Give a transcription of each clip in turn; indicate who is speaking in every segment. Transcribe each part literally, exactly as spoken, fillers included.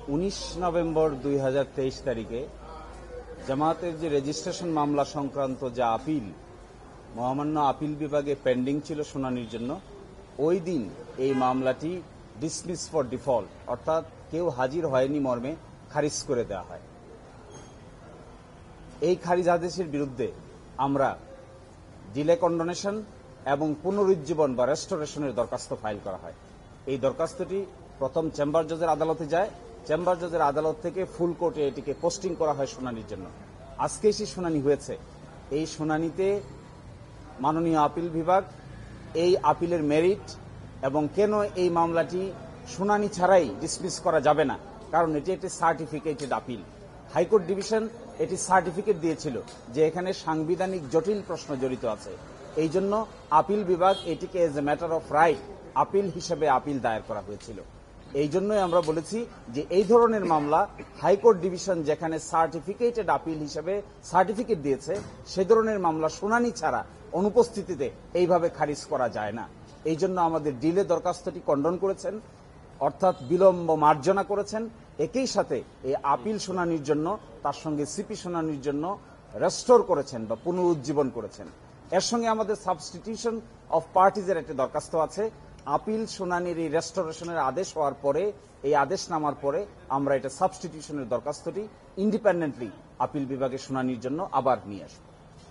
Speaker 1: উনিশ নভেম্বর দুই হাজার তেইশ তারিখে জামাতের যে রেজিস্ট্রেশন মামলা সংক্রান্ত যে আপিল মহামান্য আপিল বিভাগে পেন্ডিং ছিল শুনানির জন্য, ওই দিন এই মামলাটি ডিসমিস ফর ডিফল্ট অর্থাৎ কেউ হাজির হয়নি মর্মে খারিজ করে দেওয়া হয়। এই খারিজ আদেশের বিরুদ্ধে আমরা ডিলে কন্ডোনেশন এবং পুনরুজ্জীবন বা রেস্টোরেশনের দরখাস্ত ফাইল করা হয়। এই দরখাস্তটি প্রথম চেম্বার জজের আদালতে যায়। চেম্বার জজের আদালত থেকে ফুল কোর্টে এটিকে পোস্টিং করা হয় শুনানির জন্য। আজকে সেই শুনানি হয়েছে। এই শুনানিতে মাননীয় আপিল বিভাগ এই আপিলের মেরিট এবং কেন এই মামলাটি শুনানি ছাড়াই ডিসমিস করা যাবে না, কারণ এটি একটি সার্টিফিকেটেড আপিল। হাইকোর্ট ডিভিশন এটি সার্টিফিকেট দিয়েছিল যে এখানে সাংবিধানিক জটিল প্রশ্ন জড়িত আছে। এই জন্য আপিল বিভাগ এটিকে as a matter of right appeal হিসেবে আপিল দায়ের করা হয়েছিল। এই জন্যই আমরা বলেছি যে এই ধরনের মামলা হাইকোর্ট ডিভিশন যেখানে সার্টিফিকেটেড আপিল হিসেবে সার্টিফিকেট দিয়েছে, সে ধরনের মামলা শুনানি ছাড়া অনুপস্থিতিতে এইভাবে খারিজ করা যায় না। এই জন্য আমাদের ডিলে দরখাস্তটি কন্ডন করেছেন, অর্থাৎ বিলম্ব মার্জনা করেছেন। একই সাথে এই আপিল শুনানির জন্য তার সঙ্গে সিপি শুনানির জন্য রেস্টোর করেছেন বা পুনরুজ্জীবন করেছেন। এর সঙ্গে আমাদের সাবস্টিটিউশন অফ পার্টিজের একটি দরখাস্ত আছে। আপিল শুনানির এই রেস্টোরেশনের আদেশ হওয়ার পরে, এই আদেশ নামার পরে আমরা এটা সাবস্টিটিউশনের দরখাস্তটি ইন্ডিপেন্ডেন্টলি আপিল বিভাগে শুনানির জন্য আবার নিয়ে আসব।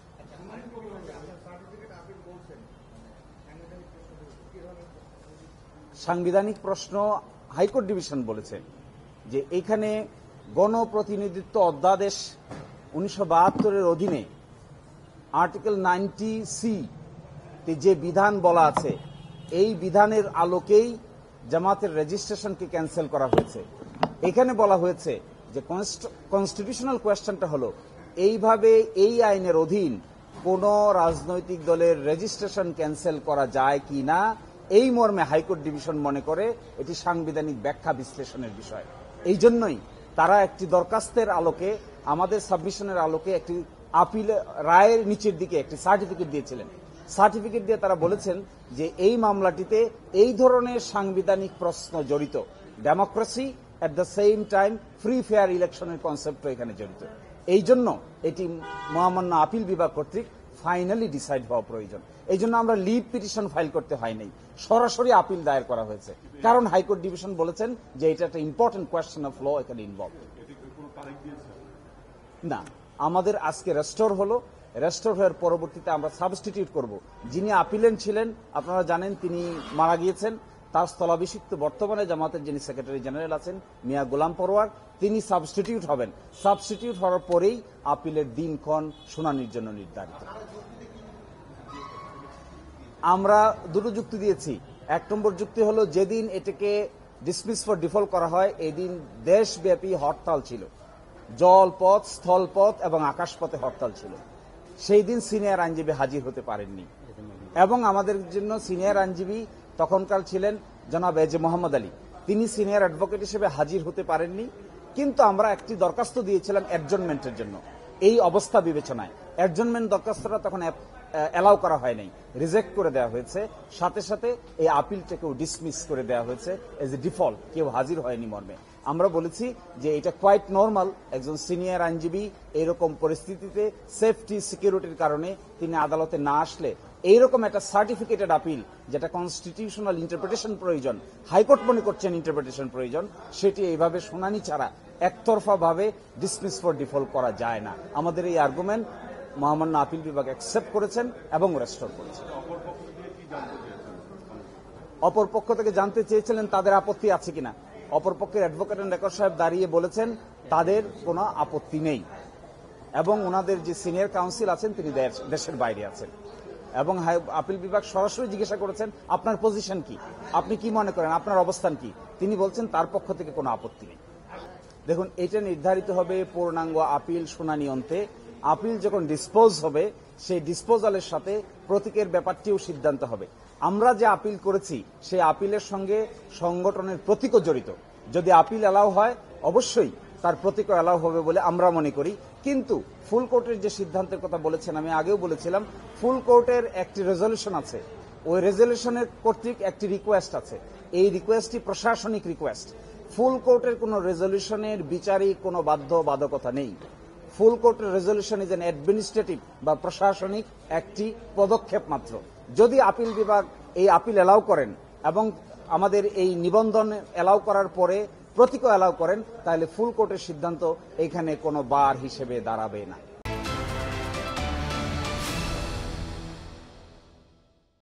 Speaker 1: সাংবিধানিক প্রশ্ন হাইকোর্ট ডিভিশন বলেছে যে এখানে গণপ্রতিনিধিত্ব অধ্যাদেশ উনিশশো বাহাত্তরের অধীনে আর্টিকেল নাইনটি সি যে বিধান বলা আছে, এই বিধানের আলোকেই জামাতের রেজিস্ট্রেশনকে ক্যান্সেল করা হয়েছে। এখানে বলা হয়েছে যে কনস্টিটিউশনাল কোয়েশ্চনটা হলো এইভাবে এই আইনের অধীন কোন রাজনৈতিক দলের রেজিস্ট্রেশন ক্যান্সেল করা যায় কি না। এই মর্মে হাইকোর্ট ডিভিশন মনে করে এটি সাংবিধানিক ব্যাখ্যা বিশ্লেষণের বিষয়। এই জন্যই তারা একটি দরখাস্তের আলোকে, আমাদের সাবমিশনের আলোকে একটি আপিল রায়ের নিচের দিকে একটি সার্টিফিকেট দিয়েছিলেন। সার্টিফিকেট দিয়ে তারা বলেছেন যে এই মামলাটিতে এই ধরনের সাংবিধানিক প্রশ্ন জড়িত, democracy at the same time free fair ইলেকশনের কনসেপ্ট এখানে জড়িত। এই জন্য এটি মহামান্য আপিল বিভাগ কর্তৃক ফাইনালি ডিসাইড হওয়া প্রয়োজন। এই জন্য আমরা লিভ পিটিশন ফাইল করতে হয় নাই, সরাসরি আপিল দায়ের করা হয়েছে, কারণ হাইকোর্ট ডিভিশন বলেছেন যে এটা একটা ইম্পর্টেন্ট কোয়েশ্চন অফ ল এখানে ইনভলভ। না, আমাদের আজকে রেস্টোর হলো, রেস্টোর হওয়ার পরবর্তীতে আমরা সাবস্টিটিউট করব। যিনি আপিলেন্ট ছিলেন আপনারা জানেন তিনি মারা গিয়েছেন, তার স্থলাভিষিক্ত বর্তমানে জামাতের যিনি সেক্রেটারি জেনারেল আছেন মিয়া গোলাম পরোয়ার, তিনি সাবস্টিটিউট হবেন। সাবস্টিটিউট হওয়ার পরেই আপিলের দিনক্ষণ শুনানির জন্য নির্ধারিত। আমরা দুটো যুক্তি দিয়েছি। এক নম্বর যুক্তি হলো যেদিন এটাকে ডিসমিস ফর ডিফল্ট করা হয় এদিন দেশব্যাপী হরতাল ছিল, জলপথ, স্থলপথ এবং আকাশপথে হরতাল ছিল। সেই দিন সিনিয়র আইনজীবী হাজির হতে পারেননি এবং আমাদের জন্য সিনিয়র আইনজীবী তখনকার ছিলেন জনাব এজে মোহাম্মদ আলী, তিনি সিনিয়র অ্যাডভোকেট হিসেবে হাজির হতে পারেননি। কিন্তু আমরা একটি দরখাস্ত দিয়েছিলাম অ্যাডজনমেন্টের জন্য। এই অবস্থা বিবেচনায় অ্যাডজনমেন্ট দরখাস্তটা তখন অ্যালাউ করা হয় নাই, রিজেক্ট করে দেওয়া হয়েছে। সাথে সাথে এই আপিলটাকেও ডিসমিস করে দেওয়া হয়েছে এজ এ ডিফল্ট, কেউ হাজির হয়নি মর্মে। আমরা বলেছি যে এটা কোয়াইট নর্মাল, একজন সিনিয়র আইনজীবী এরকম পরিস্থিতিতে সেফটি সিকিউরিটির কারণে তিনি আদালতে না আসলে এইরকম একটা সার্টিফিকেটেড আপিল যেটা কনস্টিটিউশনাল ইন্টারপ্রিটেশন প্রয়োজন, হাইকোর্ট মনে করছেন ইন্টারপ্রিটেশন প্রয়োজন, সেটি এইভাবে শুনানি ছাড়া একতরফা ভাবে ডিসমিস ফর ডিফল্ট করা যায় না। আমাদের এই আর্গুমেন্ট মহামান্য আপিল বিভাগ অ্যাকসেপ্ট করেছেন এবং রেস্টোর করেছেন। অপর পক্ষ থেকে জানতে চেয়েছিলেন তাদের আপত্তি আছে কিনা। অপরপক্ষের অ্যাডভোকেট এন্ড রেকর্ড সাহেব দাঁড়িয়ে বলেছেন তাদের কোনো আপত্তি নেই এবং ওনাদের যে সিনিয়র কাউন্সিল আছেন তিনি দেশের বাইরে আছেন এবং আপিল বিভাগ সরাসরি জিজ্ঞাসা করেছেন আপনার পজিশন কি, আপনি কি মনে করেন, আপনার অবস্থান কি। তিনি বলছেন তার পক্ষ থেকে কোনো আপত্তি নেই। দেখুন, এটা নির্ধারিত হবে পূর্ণাঙ্গ আপিল শুনানি অন্তে। আপিল যখন ডিসপোজ হবে সেই ডিসপোজালের সাথে প্রতীকের ব্যাপারটিও সিদ্ধান্ত হবে। আমরা যে আপিল করেছি সেই আপিলের সঙ্গে সংগঠনের প্রতীকও জড়িত। যদি আপিল অ্যালাউ হয় অবশ্যই তার প্রতীকও অ্যালাউ হবে বলে আমরা মনে করি। কিন্তু ফুল কোর্টের যে সিদ্ধান্তের কথা বলেছেন, আমি আগেও বলেছিলাম ফুল কোর্টের একটি রেজলিউশন আছে, ওই রেজলিউশনের কর্তৃক একটি রিকোয়েস্ট আছে। এই রিকোয়েস্টটি প্রশাসনিক রিকোয়েস্ট। ফুল কোর্টের কোনো রেজলিউশনের বিচারিক কোনো বাধ্যবাধকতা নেই। ফুল কোর্টের রেজলিউশন ইজ এন অ্যাডমিনিস্ট্রেটিভ বা প্রশাসনিক একটি পদক্ষেপ মাত্র। যদি আপিল বিভাগ এই আপিল এলাও করেন এবং আমাদের এই নিবন্ধন এলাও করার পরে প্রতীকও এলাও করেন, তাহলে ফুল কোর্টের সিদ্ধান্ত এখানে কোনো বার হিসেবে দাঁড়াবে না।